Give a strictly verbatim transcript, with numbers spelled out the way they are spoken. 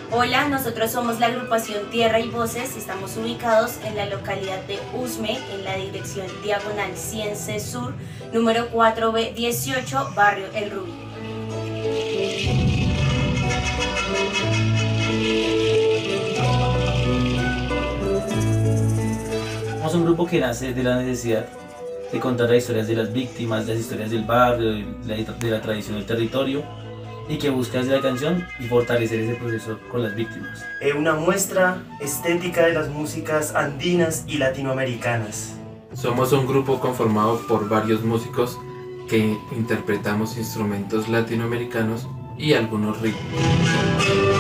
Hola, nosotros somos la agrupación Tierra y Voces, estamos ubicados en la localidad de Usme, en la dirección diagonal cien C Sur, número cuatro B dieciocho, barrio El Rubí. Somos un grupo que nace de la necesidad de contar las historias de las víctimas, las historias del barrio, de la, de la tradición del territorio, y que busca desde la canción y fortalecer ese proceso con las víctimas. Es una muestra estética de las músicas andinas y latinoamericanas. Somos un grupo conformado por varios músicos que interpretamos instrumentos latinoamericanos y algunos ritmos.